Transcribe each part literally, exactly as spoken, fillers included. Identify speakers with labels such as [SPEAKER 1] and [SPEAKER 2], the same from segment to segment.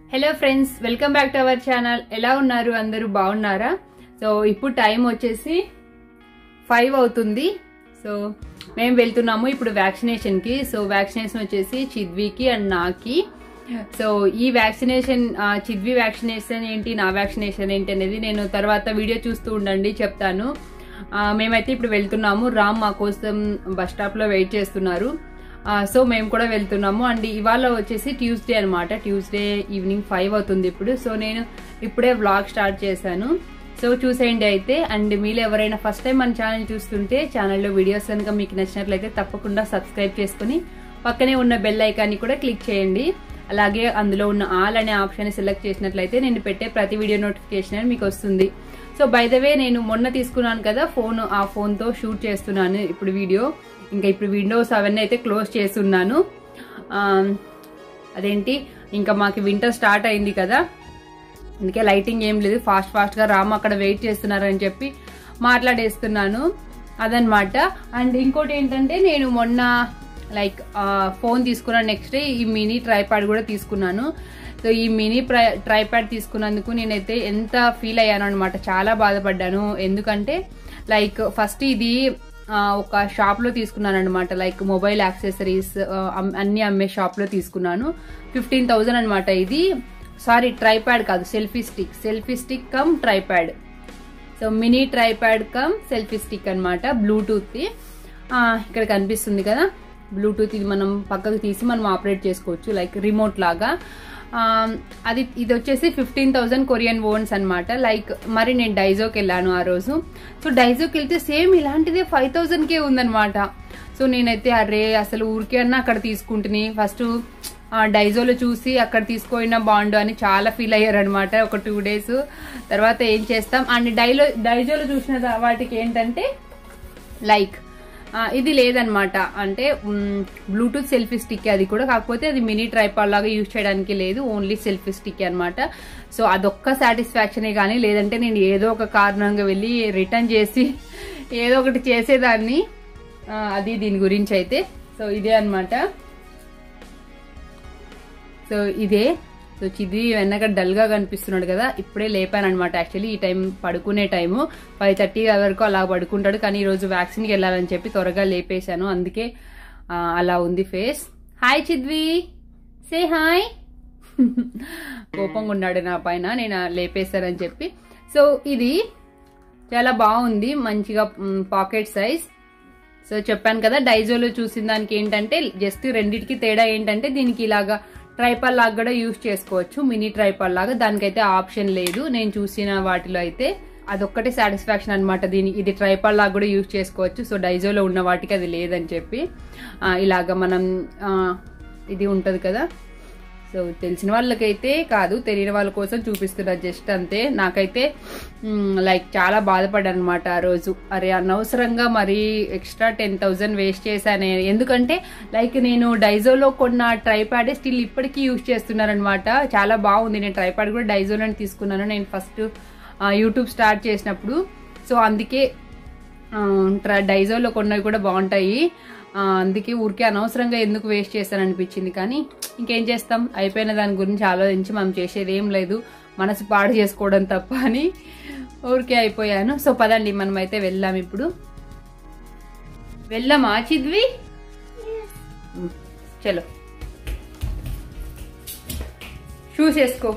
[SPEAKER 1] Hello friends, welcome back to our channel. ఎలా ఉన్నారు? అందరూ బాగున్నారా? సో ఇప్పుడు టైం వచ్చేసి ఫైవ్ అవుతుంది. సో మేము వెళ్తున్నాము ఇప్పుడు వ్యాక్సినేషన్కి. సో వ్యాక్సినేషన్ వచ్చేసి చిద్వికి అండ్ నాకి. సో ఈ వ్యాక్సినేషన్ చిద్వి వ్యాక్సినేషన్ ఏంటి, నా వ్యాక్సినేషన్ ఏంటి అనేది నేను తర్వాత వీడియో చూస్తూ ఉండండి, చెప్తాను. మేమైతే ఇప్పుడు వెళ్తున్నాము. రామ్ మా కోసం బస్ స్టాప్లో వెయిట్ చేస్తున్నారు. సో మేము కూడా వెళ్తున్నాము. అండ్ ఇవాళ వచ్చేసి ట్యూస్డే అనమాట. ట్యూస్డే ఈవినింగ్ ఫైవ్ అవుతుంది ఇప్పుడు. సో నేను ఇప్పుడే వ్లాగ్ స్టార్ట్ చేశాను. సో చూసేయండి అయితే. అండ్ మీరు ఎవరైనా ఫస్ట్ టైం మన ఛానల్ చూస్తుంటే ఛానల్లో వీడియోస్ కనుక మీకు నచ్చినట్లయితే తప్పకుండా సబ్స్క్రైబ్ చేసుకుని పక్కనే ఉన్న బెల్ ఐకాన్ని కూడా క్లిక్ చేయండి. అలాగే అందులో ఉన్న ఆల్ అనే ఆప్షన్ సెలెక్ట్ చేసినట్లయితే నేను పెట్టే ప్రతి వీడియో నోటిఫికేషన్ మీకు వస్తుంది. సో బై ద వే నేను మొన్న తీసుకున్నాను కదా ఫోన్, ఆ ఫోన్తో షూట్ చేస్తున్నాను ఇప్పుడు వీడియో. ఇంకా ఇప్పుడు విండోస్ అవన్నీ అయితే క్లోజ్ చేస్తున్నాను. అదేంటి, ఇంకా మాకు వింటర్ స్టార్ట్ అయింది కదా, అందుకే లైటింగ్ ఏం లేదు. ఫాస్ట్ ఫాస్ట్గా రామ్ అక్కడ వెయిట్ చేస్తున్నారని చెప్పి మాట్లాడేస్తున్నాను అదనమాట. అండ్ ఇంకోటి ఏంటంటే నేను మొన్న లైక్ ఫోన్ తీసుకున్నాను, నెక్స్ట్ డే ఈ మినీ ట్రైపాడ్ కూడా తీసుకున్నాను. సో ఈ మినీ ట్రైపాడ్ తీసుకున్నందుకు నేనైతే ఎంత ఫీల్ అయ్యాను అనమాట, చాలా బాధపడ్డాను. ఎందుకంటే లైక్ ఫస్ట్ ఇది ఒక షాప్ లో తీసుకున్నాను అనమాట, లైక్ మొబైల్ యాక్సెసరీస్ అన్ని అమ్మే షాప్ లో తీసుకున్నాను. ఫిఫ్టీన్ థౌజండ్ అనమాట ఇది. సారీ, ట్రైప్యాడ్ కాదు, selfie stick. Selfie stick cum tripod. So mini tripod cum selfie stick అనమాట, బ్లూటూత్. ఇక్కడ కనిపిస్తుంది కదా బ్లూటూత్. ఇది మనం పక్కకు తీసి మనం ఆపరేట్ చేసుకోవచ్చు లైక్ రిమోట్ లాగా. అది ఇది వచ్చేసి ఫిఫ్టీన్ థౌజండ్ కొరియన్ వోన్స్ అనమాట. లైక్ మరి నేను డైజోకి వెళ్ళాను ఆ రోజు. సో డైజోకి వెళ్తే సేమ్ ఇలాంటిదే ఫైవ్ థౌజండ్ కే ఉందనమాట. సో నేనైతే అరే అసలు ఊరికే అన్నా అక్కడ తీసుకుంటుని, ఫస్ట్ డైజోలో చూసి అక్కడ తీసుకోయినా బాగుండు అని చాలా ఫీల్ అయ్యారనమాట ఒక టూ డేస్. తర్వాత ఏం చేస్తాం, అండ్ డైలో డైజోలో చూసిన వాటికి ఏంటంటే లైక్ ఇది లేదనమాట, అంటే బ్లూటూత్ సెల్ఫీ స్టిక్ అది కూడా, కాకపోతే అది మినీ ట్రైపాడ్ లాగా యూజ్ చేయడానికి లేదు, ఓన్లీ సెల్ఫీ స్టిక్ అనమాట. సో అదొక్క సాటిస్ఫాక్షనే కానీ లేదంటే నేను ఏదో ఒక కారణంగా వెళ్ళి రిటర్న్ చేసి ఏదో ఒకటి చేసేదాన్ని. అది దీని గురించి అయితే. సో ఇదే అనమాట. సో ఇదే. సో చిద్వి వెనక డల్ గా కనిపిస్తున్నాడు కదా, ఇప్పుడే లేపాను అనమాట. యాక్చువల్లీ ఈ టైం పడుకునే టైము ఫైవ్ థర్టీ వరకు అలా పడుకుంటాడు, కానీ ఈరోజు వ్యాక్సిన్కి వెళ్ళాలని చెప్పి త్వరగా లేపేశాను, అందుకే అలా ఉంది face. Hi Chidvi, say hi. కోపంగా ఉన్నాడు నా పైన నేను లేపేశానని చెప్పి. సో ఇది చాలా బాగుంది, మంచిగా పాకెట్ సైజ్. సో చెప్పాను కదా డైజోలో చూసిన దానికి ఏంటంటే జస్ట్ రెండింటికి తేడా ఏంటంటే దీనికి ఇలాగా ట్రైపాడ్ లాగా కూడా యూజ్ చేసుకోవచ్చు, మినీ ట్రైపాడ్ లాగా. దానికైతే ఆప్షన్ లేదు నేను చూసిన వాటిలో అయితే. అదొక్కటే సాటిస్ఫాక్షన్ అనమాట దీనికి, ఇది ట్రైపాడ్ లాగా కూడా యూజ్ చేసుకోవచ్చు. సో డైజోలో ఉన్న వాటికి అది లేదని చెప్పి ఇలాగ మనం ఇది ఉంటది కదా. సో తెలిసిన వాళ్ళకైతే కాదు, తెలియని వాళ్ళ కోసం చూపిస్తున్నారు జస్ట్ అంతే. నాకైతే లైక్ చాలా బాధపడ్డాను అనమాట ఆ రోజు. అరే అనవసరంగా మరీ ఎక్స్ట్రా టెన్ థౌజండ్ వేస్ట్ చేశాను. ఎందుకంటే లైక్ నేను డైజోలో కొన్న ట్రైప్యాడ్ స్టిల్ ఇప్పటికీ యూజ్ చేస్తున్నారనమాట. చాలా బాగుంది. నేను ట్రైప్యాడ్ కూడా డైజోలోనే తీసుకున్నాను నేను ఫస్ట్ యూట్యూబ్ స్టార్ట్ చేసినప్పుడు. సో అందుకే డైజోలో కొన్నవి కూడా బాగుంటాయి, అందుకే ఊరికే అనవసరంగా ఎందుకు వేస్ట్ చేస్తాను అనిపించింది. కానీ ఇంకేం చేస్తాం, అయిపోయిన దాని గురించి ఆలోచించి మనం చేసేది ఏం లేదు, మనసు పాడు చేసుకోవడం తప్ప అని ఊరికే అయిపోయాను. సో పదండి మనం అయితే వెళ్దాం ఇప్పుడు. వెళ్దామా చిద్వి? చలో షూస్ వేసుకో.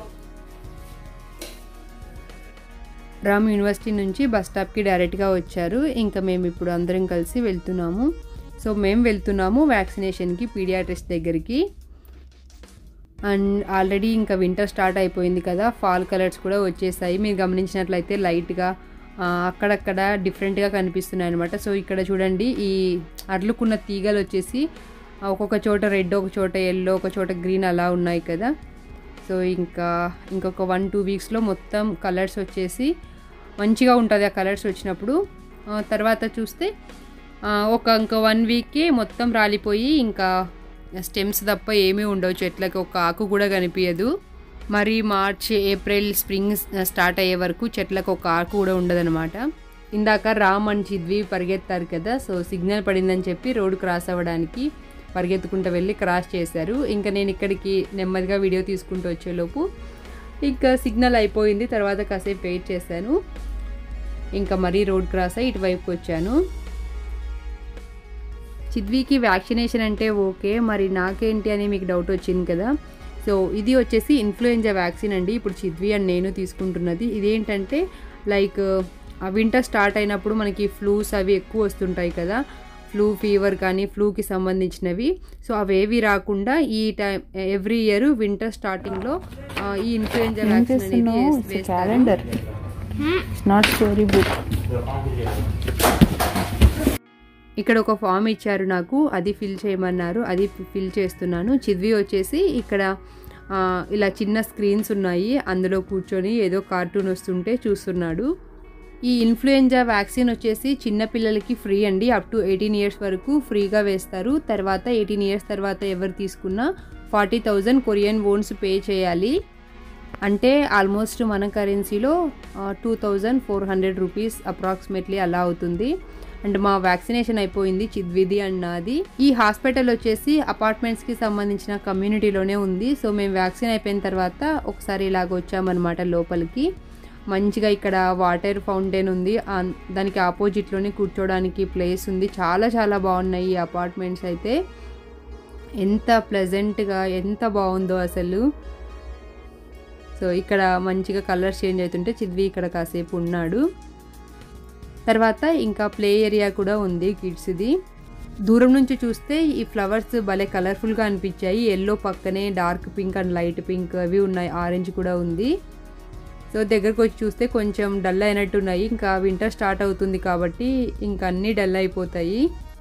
[SPEAKER 1] రామ్ యూనివర్సిటీ నుంచి బస్ స్టాప్కి డైరెక్ట్గా వచ్చారు. ఇంకా మేము ఇప్పుడు అందరం కలిసి వెళ్తున్నాము. సో మేము వెళ్తున్నాము వ్యాక్సినేషన్కి, పీడియాట్రిస్ట్ దగ్గరికి. అండ్ ఆల్రెడీ ఇంకా వింటర్ స్టార్ట్ అయిపోయింది కదా, ఫాల్ కలర్స్ కూడా వచ్చేసాయి. మీరు గమనించినట్లయితే లైట్గా అక్కడక్కడ డిఫరెంట్గా కనిపిస్తున్నాయి అనమాట. సో ఇక్కడ చూడండి, ఈ అర్లుకున్న తీగలు వచ్చేసి ఒక్కొక్క చోట రెడ్, ఒక చోట ఎల్లో, ఒక చోట గ్రీన్ అలా ఉన్నాయి కదా. సో ఇంకా ఇంకొక వన్ టూ వీక్స్లో మొత్తం కలర్స్ వచ్చేసి మంచిగా ఉంటుంది ఆ కలర్స్ వచ్చినప్పుడు. తర్వాత చూస్తే ఒక ఇంకో వన్ వీక్కి మొత్తం రాలిపోయి ఇంకా స్టెమ్స్ తప్ప ఏమీ ఉండవు చెట్లకి, ఒక ఆకు కూడా కనిపించదు. మరి మార్చ్, ఏప్రిల్, స్ప్రింగ్ స్టార్ట్ అయ్యే వరకు చెట్లకు ఒక ఆకు కూడా ఉండదనమాట. ఇందాక రామ్ అండ్ చిద్వి పరిగెత్తారు కదా, సో సిగ్నల్ పడిందని చెప్పి రోడ్ క్రాస్ అవ్వడానికి పరిగెత్తుకుంటూ వెళ్ళి క్రాస్ చేశారు. ఇంకా నేను ఇక్కడికి నెమ్మదిగా వీడియో తీసుకుంటూ వచ్చేలోపు ఇంకా సిగ్నల్ అయిపోయింది. తర్వాత కాసేపు వెయిట్ చేశాను. ఇంకా మరీ రోడ్ క్రాస్ అయ్యి ఇటువైపుకి వచ్చాను. చిద్వికి వ్యాక్సినేషన్ అంటే ఓకే, మరి నాకేంటి అని మీకు డౌట్ వచ్చింది కదా. సో ఇది వచ్చేసి ఇన్ఫ్లుయెంజా వ్యాక్సిన్ అండి. ఇప్పుడు చిద్వి అండ్ నేను తీసుకుంటున్నది. ఇదేంటంటే లైక్ వింటర్ స్టార్ట్ అయినప్పుడు మనకి ఫ్లూస్ అవి ఎక్కువ వస్తుంటాయి కదా, ఫ్లూ ఫీవర్ కానీ ఫ్లూకి సంబంధించినవి. సో అవేవి రాకుండా ఈ టైం ఎవ్రీ ఇయర్ వింటర్ స్టార్టింగ్లో ఈ ఇన్ఫ్లుయెంజా వ్యాక్సిన్ అనేది క్యాలెండర్, నాట్ స్టోరీ బుక్. ఇక్కడ ఒక ఫామ్ ఇచ్చారు నాకు, అది ఫిల్ చేయమన్నారు, అది ఫిల్ చేస్తున్నాను. చిద్వి వచ్చేసి ఇక్కడ ఇలా చిన్న స్క్రీన్స్ ఉన్నాయి, అందులో కూర్చొని ఏదో కార్టూన్ వస్తుంటే చూస్తున్నాడు. ఈ ఇన్ఫ్లుయెంజా వ్యాక్సిన్ వచ్చేసి చిన్నపిల్లలకి ఫ్రీ అండి. అప్ టు ఎయిటీన్ ఇయర్స్ వరకు ఫ్రీగా వేస్తారు. తర్వాత ఎయిటీన్ ఇయర్స్ తర్వాత ఎవరు తీసుకున్నా forty thousand Korean wons pay చేయాలి. అంటే ఆల్మోస్ట్ మన కరెన్సీలో two thousand four hundred rupees approximately అలా అవుతుంది. అండ్ మా వ్యాక్సినేషన్ అయిపోయింది, చిద్విది అండ్ నాది. ఈ హాస్పిటల్ వచ్చేసి అపార్ట్మెంట్స్కి సంబంధించిన కమ్యూనిటీలోనే ఉంది. సో మేము వ్యాక్సిన్ అయిపోయిన తర్వాత ఒకసారి ఇలాగ వచ్చామన్నమాట లోపలికి. మంచిగా ఇక్కడ వాటర్ ఫౌంటైన్ ఉంది, దానికి ఆపోజిట్లోనే కూర్చోడానికి ప్లేస్ ఉంది. చాలా చాలా బాగున్నాయి ఈ అపార్ట్మెంట్స్ అయితే. ఎంత ప్లెజెంట్గా ఎంత బాగుందో అసలు. సో ఇక్కడ మంచిగా కలర్స్ చేంజ్ అవుతుంటే చిద్వి ఇక్కడ కాసేపు ఉన్నాడు. తర్వాత ఇంకా ప్లే ఏరియా కూడా ఉంది కిడ్స్ది. దూరం నుంచి చూస్తే ఈ ఫ్లవర్స్ భలే కలర్ఫుల్గా అనిపించాయి. ఎల్లో పక్కనే dark pink and light pink అవి ఉన్నాయి, ఆరెంజ్ కూడా ఉంది. సో దగ్గరకు వచ్చి చూస్తే కొంచెం డల్ అయినట్టు ఉన్నాయి. ఇంకా వింటర్ స్టార్ట్ అవుతుంది కాబట్టి ఇంకా అన్నీ డల్ అయిపోతాయి.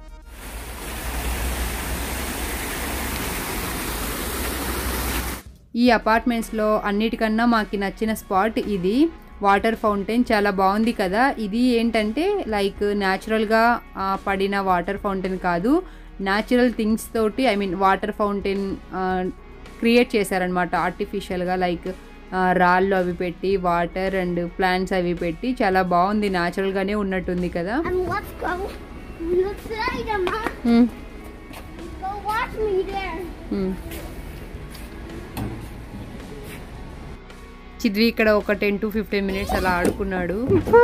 [SPEAKER 1] ఈ అపార్ట్మెంట్స్లో అన్నిటికన్నా మాకు నచ్చిన స్పాట్ ఇది, వాటర్ ఫౌంటైన్. చాలా బాగుంది కదా. ఇది ఏంటంటే లైక్ న్యాచురల్గా పడిన వాటర్ ఫౌంటైన్ కాదు, న్యాచురల్ థింగ్స్ తోటి I mean water fountain create చేశారనమాట ఆర్టిఫిషియల్గా. లైక్ రాళ్ళు అవి పెట్టి వాటర్ అండ్ ప్లాంట్స్ అవి పెట్టి చాలా బాగుంది, న్యాచురల్గానే ఉన్నట్టుంది కదా. చిద్వి ఇక్కడ ఒక టెన్ టు ఫిఫ్టీన్ మినిట్స్ అలా ఆడుకున్నాడు.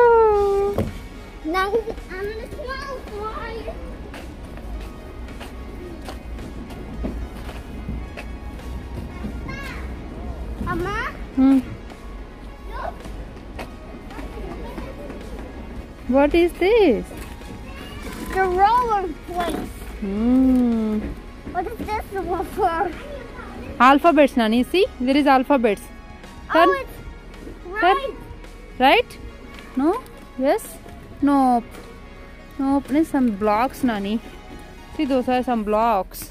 [SPEAKER 1] What is this?
[SPEAKER 2] The roller place.
[SPEAKER 1] Hmm.
[SPEAKER 2] What is this for?
[SPEAKER 1] Alphabets, Nani. See, there is alphabets. Turn.
[SPEAKER 2] Oh, it's right.
[SPEAKER 1] Turn. Right? No? Yes? Nope. Nope. There's some blocks, Nani. See, those are some blocks.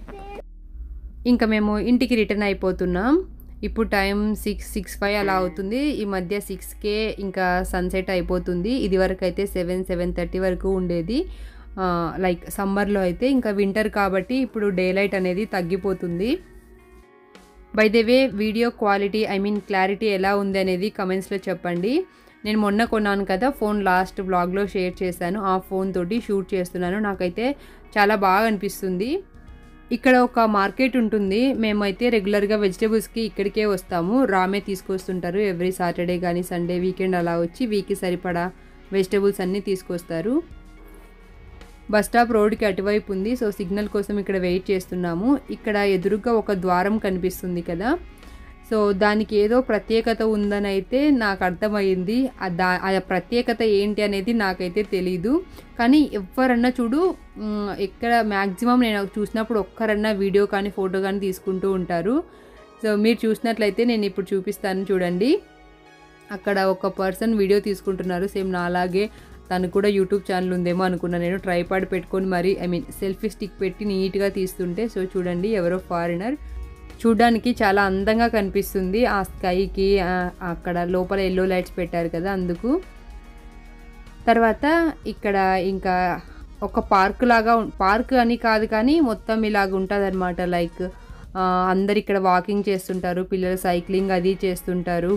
[SPEAKER 1] ఇంకా మేము ఇంటికి return అయిపోతున్నాం. ఇప్పుడు time six six five అలా అవుతుంది. ఈ మధ్య సిక్స్కే ఇంకా సన్సెట్ అయిపోతుంది. ఇది వరకు అయితే సెవెన్ సెవెన్ థర్టీ వరకు ఉండేది లైక్ సమ్మర్లో అయితే. ఇంకా వింటర్ కాబట్టి ఇప్పుడు డే లైట్ అనేది తగ్గిపోతుంది. By the way video quality I mean clarity ఎలా ఉంది అనేది కమెంట్స్లో చెప్పండి. నేను మొన్న కొన్నాను కదా ఫోన్, లాస్ట్ బ్లాగ్లో షేర్ చేశాను. ఆ ఫోన్ తోటి షూట్ చేస్తున్నాను. నాకైతే చాలా బాగా అనిపిస్తుంది. ఇక్కడ ఒక మార్కెట్ ఉంటుంది. మేమైతే రెగ్యులర్గా వెజిటేబుల్స్కి ఇక్కడికే వస్తాము. రామే తీసుకొస్తుంటారు ఎవ్రీ సాటర్డే కానీ సండే వీకెండ్ అలా వచ్చి వీక్కి సరిపడా వెజిటేబుల్స్ అన్నీ తీసుకొస్తారు. బస్ స్టాప్ రోడ్కి అటువైపు ఉంది. సో సిగ్నల్ కోసం ఇక్కడ వెయిట్ చేస్తున్నాము. ఇక్కడ ఎదురుగా ఒక ద్వారం కనిపిస్తుంది కదా, సో దానికి ఏదో ప్రత్యేకత ఉందని అయితే నాకు అర్థమైంది. దా ఆ ప్రత్యేకత ఏంటి అనేది నాకైతే తెలీదు. కానీ ఎవరన్నా చూడు ఎక్కడ మ్యాక్సిమం నేను చూసినప్పుడు ఒక్కరన్నా వీడియో కానీ ఫోటో కానీ తీసుకుంటూ ఉంటారు. సో మీరు చూసినట్లయితే నేను ఇప్పుడు చూపిస్తాను చూడండి. అక్కడ ఒక పర్సన్ వీడియో తీసుకుంటున్నారు. సేమ్ నాలాగే తను కూడా యూట్యూబ్ ఛానల్ ఉందేమో అనుకున్నాను నేను. ట్రైపాడ్ పెట్టుకొని మరి ఐ మీన్ సెల్ఫీ స్టిక్ పెట్టి నీట్గా తీస్తుంటే, సో చూడండి ఎవరో ఫారినర్. చూడ్డానికి చాలా అందంగా కనిపిస్తుంది ఆ స్కైకి. అక్కడ లోపల ఎల్లో లైట్స్ పెట్టారు కదా అందుకు. తర్వాత ఇక్కడ ఇంకా ఒక పార్క్ లాగా, పార్క్ అని కాదు కానీ మొత్తం ఇలాగ ఉంటుంది అనమాట. లైక్ అందరు ఇక్కడ వాకింగ్ చేస్తుంటారు, పిల్లలు సైక్లింగ్ అది చేస్తుంటారు.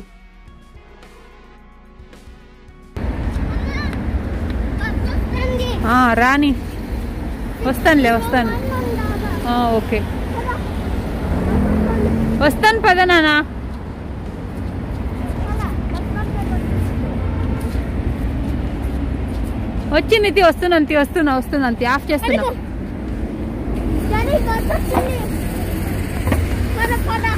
[SPEAKER 1] రాని వస్తానులే వస్తాను. ఓకే వస్తాను పద నానా. వచ్చింది తి వస్తున్నాను తి వస్తున్నా వస్తున్నాను తి ఆఫ్ చేస్తున్నా.
[SPEAKER 2] Daddy, go to chili. Pada, pada.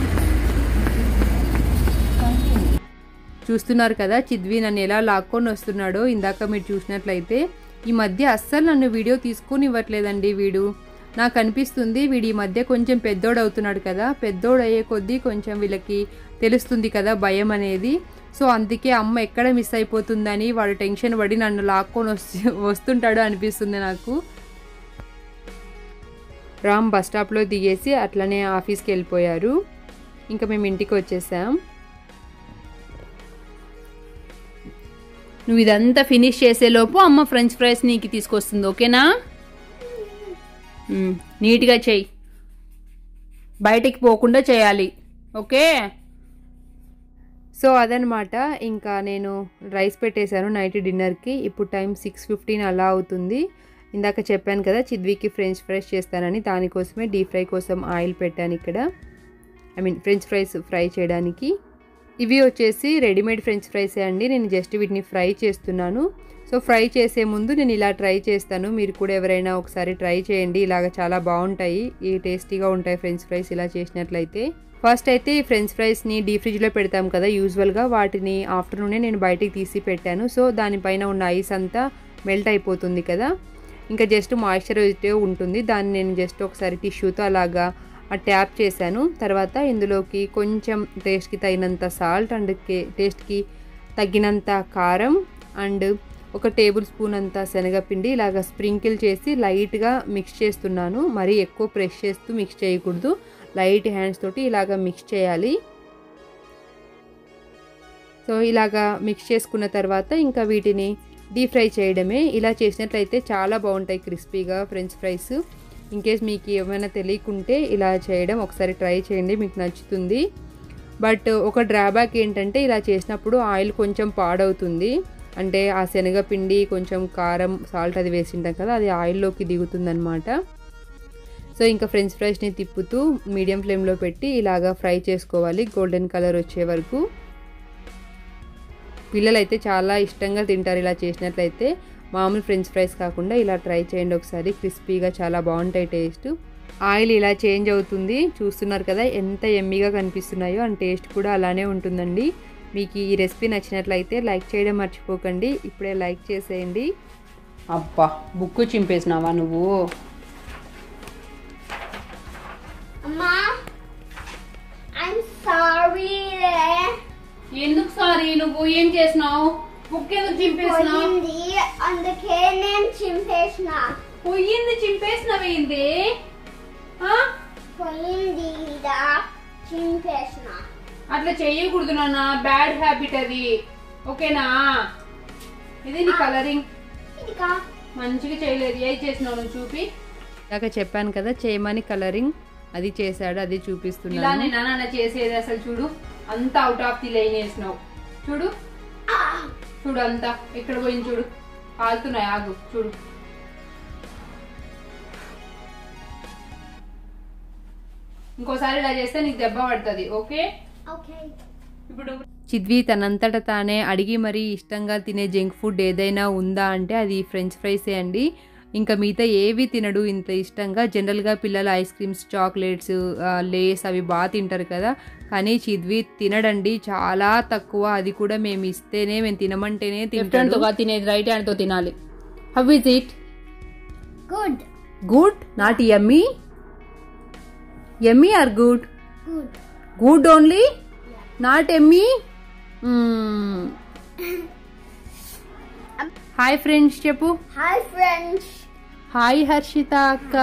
[SPEAKER 1] చూస్తున్నారు కదా చిద్వి నన్ను ఎలా లాక్కొని వస్తున్నాడో. ఇందాక మీరు చూసినట్లయితే ఈ మధ్య అస్సలు నన్ను వీడియో తీసుకొని ఇవ్వట్లేదండి వీడు. నాకు అనిపిస్తుంది వీడి ఈ మధ్య కొంచెం పెద్దోడు అవుతున్నాడు కదా, పెద్దోడు అయ్యే కొద్దీ కొంచెం వీళ్ళకి తెలుస్తుంది కదా భయం అనేది. సో అందుకే అమ్మ ఎక్కడ మిస్ అయిపోతుందని వాడు టెన్షన్ పడి నన్ను లాక్కొని వస్తు వస్తుంటాడు అనిపిస్తుంది నాకు. రామ్ బస్ స్టాప్లో దిగేసి అట్లనే ఆఫీస్కి వెళ్ళిపోయారు. ఇంకా మేము ఇంటికి వచ్చేసాం. నువ్వు ఇదంతా ఫినిష్ చేసేలోపు అమ్మ ఫ్రెంచ్ ఫ్రైస్ నీకు తీసుకొస్తుంది, ఓకేనా? నీట్గా చెయ్యి, బయటికి పోకుండా చేయాలి, ఓకే? సో అదనమాట. ఇంకా నేను రైస్ పెట్టేశాను నైట్ డిన్నర్కి. ఇప్పుడు టైం సిక్స్ ఫిఫ్టీన్ అలా అవుతుంది. ఇందాక చెప్పాను కదా చిద్వికి ఫ్రెంచ్ ఫ్రైస్ చేస్తానని, దానికోసమే డీప్ ఫ్రై కోసం ఆయిల్ పెట్టాను ఇక్కడ. I mean French fries fry చేయడానికి. ఇవి వచ్చేసి రెడీమేడ్ ఫ్రెంచ్ ఫ్రైసే అండి. నేను జస్ట్ వీటిని ఫ్రై చేస్తున్నాను. సో ఫ్రై చేసే ముందు నేను ఇలా ట్రై చేస్తాను. మీరు కూడా ఎవరైనా ఒకసారి ట్రై చేయండి. ఇలాగ చాలా బాగుంటాయి, ఈ టేస్టీగా ఉంటాయి ఫ్రెంచ్ ఫ్రైస్ ఇలా చేసినట్లయితే. ఫస్ట్ అయితే ఈ ఫ్రెంచ్ ఫ్రైస్ని డీప్ ఫ్రిడ్జ్లో పెడతాం కదా యూజువల్గా, వాటిని ఆఫ్టర్నూనే నేను బయటికి తీసి పెట్టాను. సో దానిపైన ఉన్న ఐస్ అంతా మెల్ట్ అయిపోతుంది కదా, ఇంకా జస్ట్ మాయిశ్చరైజే ఉంటుంది. దాన్ని నేను జస్ట్ ఒకసారి టిష్యూతో అలాగా ట్యాప్ చేశాను. తర్వాత ఇందులోకి కొంచెం టేస్ట్కి తగినంత సాల్ట్ అండ్ టేస్ట్కి తగినంత కారం అండ్ ఒక టేబుల్ స్పూన్ అంత శనగపిండి ఇలాగ స్ప్రింకిల్ చేసి లైట్గా మిక్స్ చేస్తున్నాను. మరీ ఎక్కువ ప్రెస్ చేస్తూ మిక్స్ చేయకూడదు, లైట్ హ్యాండ్స్ తోటి ఇలాగ మిక్స్ చేయాలి. సో ఇలాగా మిక్స్ చేసుకున్న తర్వాత ఇంకా వీటిని డీప్ ఫ్రై చేయడమే. ఇలా చేసినట్లయితే చాలా బాగుంటాయి క్రిస్పీగా ఫ్రెంచ్ ఫ్రైస్. ఇన్కేస్ మీకు ఏమైనా తెలియకుంటే ఇలా చేయడం ఒకసారి ట్రై చేయండి, మీకు నచ్చుతుంది. బట్ ఒక డ్రాబ్యాక్ ఏంటంటే ఇలా చేసినప్పుడు ఆయిల్ కొంచెం పాడవుతుంది. అంటే ఆ శనగపిండి కొంచెం కారం సాల్ట్ అది వేసింటాం కదా, అది ఆయిల్లోకి దిగుతుందనమాట. సో ఇంకా ఫ్రెంచ్ ఫ్రైస్ని తిప్పుతూ మీడియం ఫ్లేమ్లో పెట్టి ఇలాగా ఫ్రై చేసుకోవాలి గోల్డెన్ కలర్ వచ్చే వరకు. పిల్లలైతే చాలా ఇష్టంగా తింటారు ఇలా చేసినట్లయితే. మామూలు ఫ్రెంచ్ ఫ్రైస్ కాకుండా ఇలా ట్రై చేయండి ఒకసారి, క్రిస్పీగా చాలా బాగుంటాయి టేస్ట్. ఆయిల్ ఇలా చేంజ్ అవుతుంది, చూస్తున్నారు కదా ఎంత ఎమ్మీగా కనిపిస్తున్నాయో, అండ్ టేస్ట్ కూడా అలానే ఉంటుందండి. మీకు ఈ రెసిపీ నచ్చినట్లయితే లైక్ చేయడం మర్చిపోకండి, ఇప్పుడే లైక్ చేసేయండి. అబ్బా బుక్కు చింపేసినావా నువ్వు?
[SPEAKER 2] అమ్మా I'm sorry.
[SPEAKER 1] ఎందుకు సారీ? నువ్వు ఏం చేసినావు? బుక్ ఎందుకు చింపేసినావు?
[SPEAKER 2] పోయింది అందుకే నేను చింపేసిన.
[SPEAKER 1] పోయింది చింపేసినవేంది?
[SPEAKER 2] పోయింది ఇదా చింపేసిన.
[SPEAKER 1] అట్లా చెయ్యకూడదు నాన్న, బ్యాడ్ హ్యాబిట్ అది, ఓకేనా? ఇది నీ కలరింగ్
[SPEAKER 2] ఇదిగా
[SPEAKER 1] మంచిగా చేయలేదు. ఏ చేసినావు నువ్వు చూపి. ఇందాక చెప్పాను కదా చేయమని, కలరింగ్ అది చేశాడు, అది చూపిస్తున్నాను. ఇలా నేను నాన్న చేసేది అసలు చూడు, అంతా అవుట్ ఆఫ్ ది లైన్ వేసినావు చూడు. చూడు అంతా ఎక్కడ పోయింది చూడు, కాలుతున్నాయి, ఆగు చూడు. ఇంకోసారి ఇలా చేస్తే నీకు దెబ్బ పడుతుంది, ఓకే? ఇప్పుడు చిద్వి తనంతట తానే అడిగి మరీ ఇష్టంగా తినే జంక్ ఫుడ్ ఏదైనా ఉందా అంటే అది ఫ్రెంచ్ ఫ్రైసే అండి. ఇంకా మిగతా ఏవి తినడు ఇంత ఇష్టంగా. జనరల్గా పిల్లలు ఐస్ క్రీమ్స్, చాక్లెట్స్, లేస్ అవి బాగా తింటారు కదా, కానీ చిద్వి తినడండి, చాలా తక్కువ. అది కూడా మేము ఇస్తేనే, మేము తినమంటేనే తింటాడు. తినేది రైట్ హ్యాండ్తో తినాలి. How is it?
[SPEAKER 2] Good.
[SPEAKER 1] Good, not yummy? Yummy or good?
[SPEAKER 2] Good.
[SPEAKER 1] Good only, not yummy? Hi friends చెప్పు.
[SPEAKER 2] Hi friends.
[SPEAKER 1] హాయ్ హర్షిత అక్క.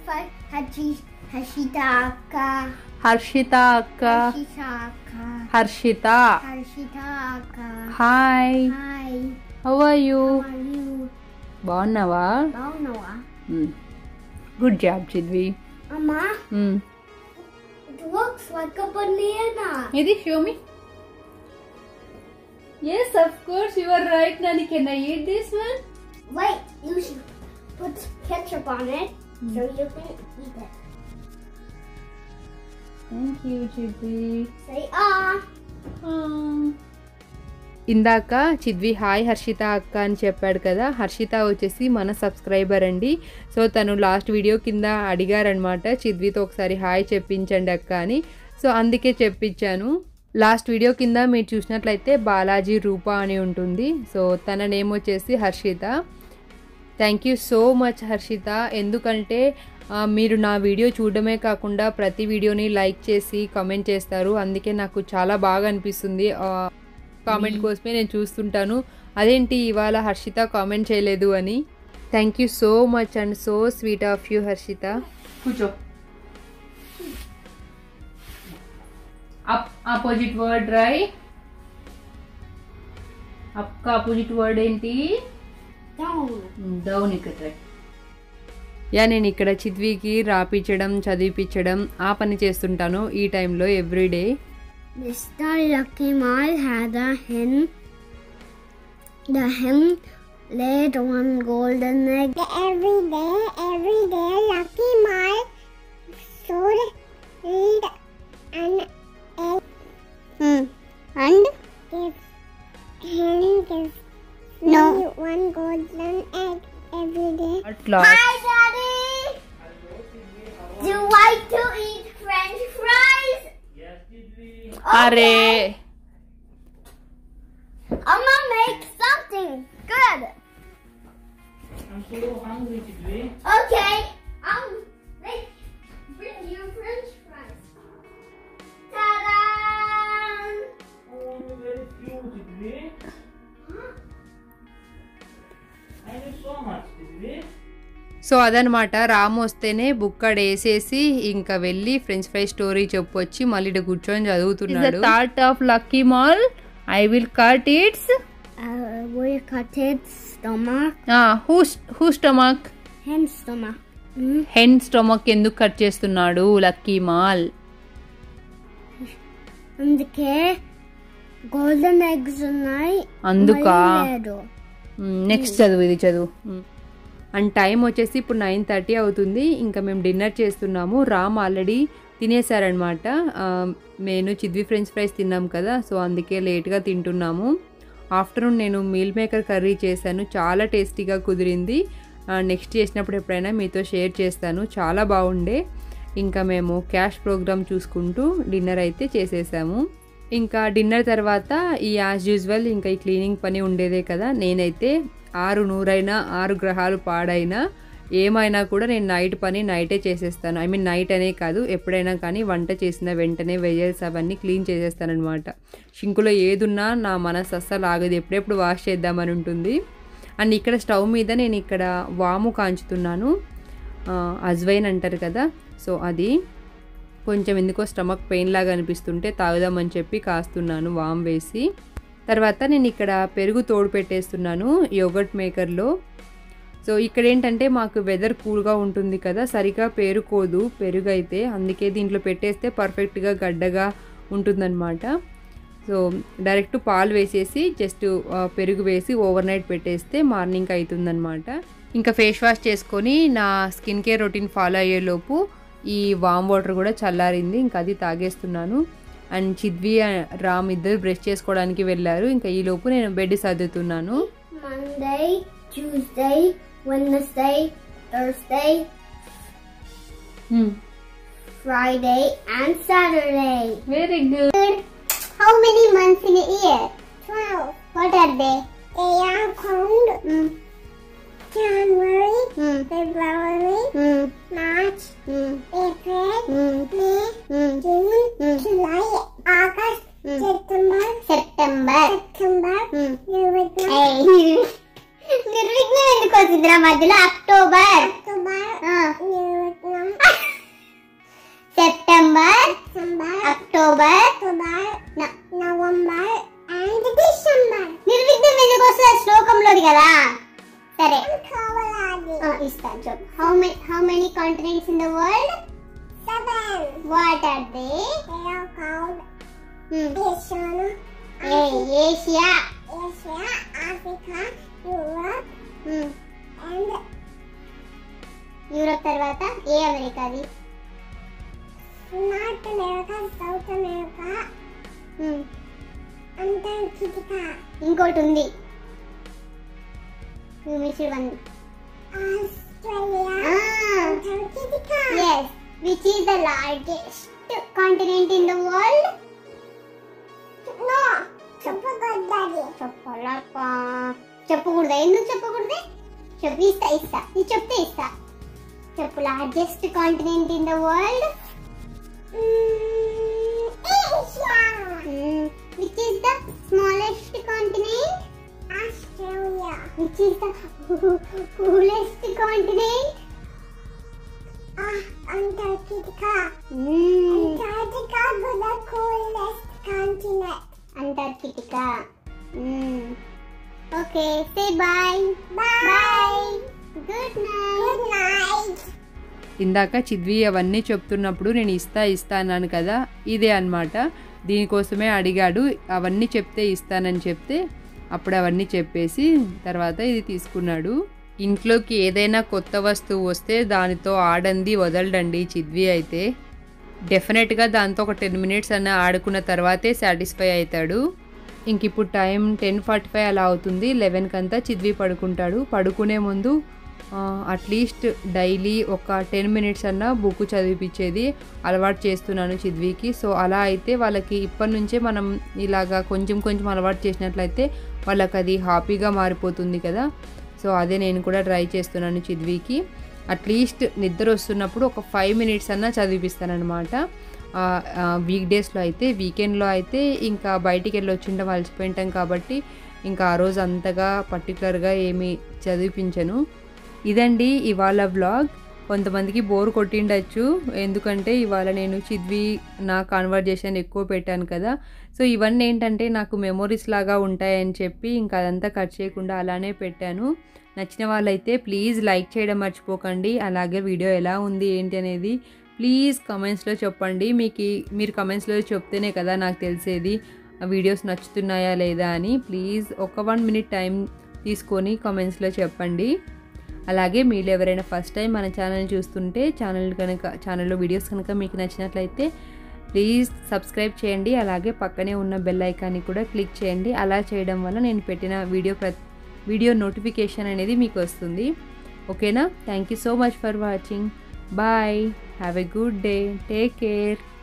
[SPEAKER 2] హర్షిత అక్క.
[SPEAKER 1] హర్షిత అక్క. హర్షిత.
[SPEAKER 2] హర్షిత అక్క.
[SPEAKER 1] Hi.
[SPEAKER 2] Hi.
[SPEAKER 1] How are you?
[SPEAKER 2] How are you?
[SPEAKER 1] బాగున్నావా?
[SPEAKER 2] బాగున్నావా?
[SPEAKER 1] Good job Chidvi.
[SPEAKER 2] అమ్మా, it looks like a banana.
[SPEAKER 1] ఇది show me. Yes, of course you are right, Nani. Can I eat this one?
[SPEAKER 2] Wait, you should put ketchup on it mm. so you can eat it.
[SPEAKER 1] Thank you, Chibi.
[SPEAKER 2] Say ah.
[SPEAKER 1] Um. ఇందాక Chidvi hi Harshita అక్క అని చెప్పాడు కదా, హర్షిత వచ్చేసి మన subscriber అండి. So తను last video కింద అడిగారనమాట చిద్వితో ఒకసారి హాయ్ చెప్పించండి అక్క అని. సో అందుకే చెప్పించాను. లాస్ట్ వీడియో కింద మీరు చూసినట్లయితే బాలాజీ రూప అని ఉంటుంది. సో తన నేమ్ వచ్చేసి Harshita. Thank you so much Harshita. ఎందుకంటే మీరు నా వీడియో చూడడమే కాకుండా ప్రతి వీడియోని లైక్ చేసి కామెంట్ చేస్తారు. అందుకే నాకు చాలా బాగా అనిపిస్తుంది. కామెంట్ కోసమే నేను చూస్తుంటాను, అదేంటి ఇవాళ హర్షిత కామెంట్ చేయలేదు అని. Thank you so much and so sweet of you Harshita. కూర్చో. అప్ ఆపోజిట్ వర్డ్ రాయ్. అప్ కా ఆపోజిట్ వర్డ్ ఏంటి? డౌన్. ఇక్కడ యా నేను ఇక్కడ చిద్వికి రాపించడం చదివిపించడం ఆ పని చేస్తుంటాను ఈ టైంలో everyday.
[SPEAKER 2] Mister Lucky Mal had a hen. The hen laid one golden egg. Every day, every day, Lucky Mal should read an egg. Hmm. And give hen gives no one golden egg every day. Hi, Daddy. Do you like to eat French fries?
[SPEAKER 1] అరే
[SPEAKER 2] I'm gonna make something good.
[SPEAKER 3] I'm so hungry today.
[SPEAKER 2] Okay, I'll make bring you French fries. Ta-da!
[SPEAKER 3] Oh, very cute today.
[SPEAKER 2] Huh?
[SPEAKER 3] I need so much today.
[SPEAKER 1] So అదనమాట, రాము వస్తేనే book అక్కడ వేసేసి ఇంకా వెళ్ళి French fry story చెప్పొచ్చి మళ్ళీ ఇక్కడ కూర్చొని చదువుతున్నాడు. Thought of Lucky Mal I will cut its
[SPEAKER 2] Will cut its stomach.
[SPEAKER 1] Who who stomach?
[SPEAKER 2] Hen stomach. Hmm?
[SPEAKER 1] Hen stomach ఎందుకు కట్ చేస్తున్నాడు లక్కీ మాల్?
[SPEAKER 2] అందుకే గోల్డెన్ ఎగ్స్ ఉన్నాయి.
[SPEAKER 1] అందుకా?
[SPEAKER 2] మళ్ళీ లేదు.
[SPEAKER 1] నెక్స్ట్ చదువు, ఇది చదువు. అండ్ టైం వచ్చేసి ఇప్పుడు నైన్ థర్టీ అవుతుంది. ఇంకా మేము డిన్నర్ చేస్తున్నాము. రామ్ ఆల్రెడీ తినేసారనమాట. నేను చిద్వి ఫ్రెంచ్ ఫ్రైస్ తిన్నాం కదా, సో అందుకే లేట్గా తింటున్నాము. ఆఫ్టర్నూన్ నేను మీల్ మేకర్ కర్రీ చేశాను, చాలా టేస్టీగా కుదిరింది. నెక్స్ట్ చేసినప్పుడు ఎప్పుడైనా మీతో షేర్ చేస్తాను, చాలా బాగుండే. ఇంకా మేము క్యాష్ ప్రోగ్రామ్ చూసుకుంటూ డిన్నర్ అయితే చేసేసాము. ఇంకా డిన్నర్ తర్వాత ఈ యాజ్ యూజువల్ ఇంకా ఈ క్లీనింగ్ పని ఉండేదే కదా. నేనైతే ఆరు నూరైనా ఆరు గ్రహాలు పాడైనా ఏమైనా కూడా నేను నైట్ పని నైటే చేసేస్తాను. ఐ మీన్ నైట్ అనే కాదు, ఎప్పుడైనా కానీ వంట చేసిన వెంటనే వెజల్స్ అవన్నీ క్లీన్ చేసేస్తాను అనమాట. షింకులో ఏదున్నా నా మనసు అస్సలు ఆగదు, ఎప్పుడెప్పుడు వాష్ చేద్దామని ఉంటుంది. అండ్ ఇక్కడ స్టవ్ మీద నేను ఇక్కడ వాము కాంచుతున్నాను, అజ్వైన్ అంటారు కదా, సో అది కొంచెం ఎందుకో స్టమక్ పెయిన్ లాగా అనిపిస్తుంటే తాగుదామని చెప్పి కాస్తున్నాను వామ్ వేసి. తర్వాత నేను ఇక్కడ పెరుగు తోడు పెట్టేస్తున్నాను యోగర్ట్ మేకర్లో. సో ఇక్కడ ఏంటంటే మాకు వెదర్ కూల్గా ఉంటుంది కదా, సరిగా పేరుకోదు పెరుగు అయితే, అందుకే దీంట్లో పెట్టేస్తే పర్ఫెక్ట్గా గడ్డగా ఉంటుందన్నమాట. సో డైరెక్ట్ పాలు వేసేసి జస్ట్ పెరుగు వేసి ఓవర్ నైట్ పెట్టేస్తే మార్నింగ్ అవుతుందన్నమాట. ఇంకా ఫేస్ వాష్ చేసుకొని నా స్కిన్ కేర్ రొటీన్ ఫాలో అయ్యేలోపు ఈ వామ్ వాటర్ కూడా చల్లారింది, ఇంకా అది తాగేస్తున్నాను. అండ్ చిద్వి రామ్ ఇద్దరు బ్రష్ చేసుకోవడానికి వెళ్ళారు. ఇంకా ఈ లోపు నేను బెడ్ సర్దుతున్నాను.
[SPEAKER 2] Monday, Tuesday, Wednesday, Thursday,
[SPEAKER 1] hmm.
[SPEAKER 2] Friday and Saturday.
[SPEAKER 1] Very good.
[SPEAKER 2] How many months in a year? Twelve. What are they? They are called mm. January, mm. February, mm. March, mm. April, mm. May, mm. June, mm. July, August, mm. September, September, September, mm. November. నిర్విఘ్నం ఎందుకు వచ్చిందిరా మధ్యలో? October, September, October, November and December. నిర్విఘ్నం ఎందుకు వస్తుంది శ్లోకంలోది కదా. సరే ఇస్తాను చూడు. How many how many continents in the world? Seven. What are they? They are called Asia, Asia, Asia, Africa, Europe and Europe తర్వాత ఏ అమెరికాది? North America, south America, Antarctica. ఇంకోటి ఉంది. You missed one. Australia. Ah. Antarctica. Yes. Which is the largest continent in the world? No. చెప్పకూడదు. చెప్పలపా. చెప్పకూడదా? ఎందుకు చెప్పకూడదు? చెప్పు. ఇస్తా ఇస్తా నీ చెప్తే ఇస్తా. చెప్పు. Largest continent in the world. Asia. Which is the smallest continent? Australia. Which is the coolest continent? Ah, Antarctica. Mm. Antarctica is the coolest continent. Antarctica. Mm. Okay, say bye. Bye. Bye. Good night. Good night.
[SPEAKER 1] ఇందాక చిద్వి అవన్నీ చెప్తున్నప్పుడు నేను ఇస్తా ఇస్తా అన్నాను కదా, ఇదే అన్నమాట. దీనికోసమే అడిగాడు. అవన్నీ చెప్తే ఇస్తానని చెప్తే అప్పుడు అవన్నీ చెప్పేసి తర్వాత ఇది తీసుకున్నాడు. ఇంట్లోకి ఏదైనా కొత్త వస్తువు వస్తే దానితో ఆడంది వదలడండి చిద్వి అయితే. డెఫినెట్గా దాంతో ఒక టెన్ మినిట్స్ అన్న ఆడుకున్న తర్వాతే సాటిస్ఫై అవుతాడు. ఇంక ఇప్పుడు టైం టెన్ ఫార్టీ ఫైవ్ అలా అవుతుంది. లెవెన్కి అంతా చిద్వి పడుకుంటాడు. పడుకునే ముందు అట్లీస్ట్ డైలీ ఒక టెన్ మినిట్స్ అన్న బుక్ చదివిపించేది అలవాటు చేస్తున్నాను చిద్వికి. సో అలా అయితే వాళ్ళకి ఇప్పటి నుంచే మనం ఇలాగా కొంచెం కొంచెం అలవాటు చేసినట్లయితే వాళ్ళకి అది హ్యాపీగా మారిపోతుంది కదా. సో అదే నేను కూడా ట్రై చేస్తున్నాను చిద్వికి. అట్లీస్ట్ నిద్ర వస్తున్నప్పుడు ఒక ఫైవ్ మినిట్స్ అన్నా చదివిపిస్తానమాట. వీక్ డేస్లో అయితే, వీకెండ్లో అయితే ఇంకా బయటికి వెళ్ళి వచ్చింటాం, అలసిపోయింటాం కాబట్టి ఇంకా ఆ రోజు అంతగా పర్టికులర్గా ఏమీ చదివిపించను. ఇదండి ఇవాళ వ్లాగ్. కొంతమందికి బోర్ కొట్టిండొచ్చు, ఎందుకంటే ఇవాళ నేను చిద్వి నా కాన్వర్జేషన్ ఎక్కువ పెట్టాను కదా. సో ఇవన్నీ ఏంటంటే నాకు మెమొరీస్ లాగా ఉంటాయని చెప్పి ఇంకా అదంతా కట్ చేయకుండా అలానే పెట్టాను. నచ్చిన వాళ్ళైతే ప్లీజ్ లైక్ చేయడం మర్చిపోకండి. అలాగే వీడియో ఎలా ఉంది ఏంటి అనేది ప్లీజ్ కమెంట్స్లో చెప్పండి. మీకు మీరు కమెంట్స్లో చెప్తేనే కదా నాకు తెలిసేది వీడియోస్ నచ్చుతున్నాయా లేదా అని. ప్లీజ్ ఒక వన్ మినిట్ టైం తీసుకొని కమెంట్స్లో చెప్పండి. అలాగే మీరు ఎవరైనా ఫస్ట్ టైం మన ఛానల్ చూస్తుంటే ఛానల్ కనుక ఛానల్లో వీడియోస్ కనుక మీకు నచ్చినట్లయితే ప్లీజ్ సబ్స్క్రైబ్ చేయండి. అలాగే పక్కనే ఉన్న బెల్ ఐకాన్ని కూడా క్లిక్ చేయండి. అలా చేయడం వల్ల నేను పెట్టిన వీడియో ప్ర వీడియో నోటిఫికేషన్ అనేది మీకు వస్తుంది. ఓకేనా? Thank you so much for watching. Bye. Have a good day. Take care.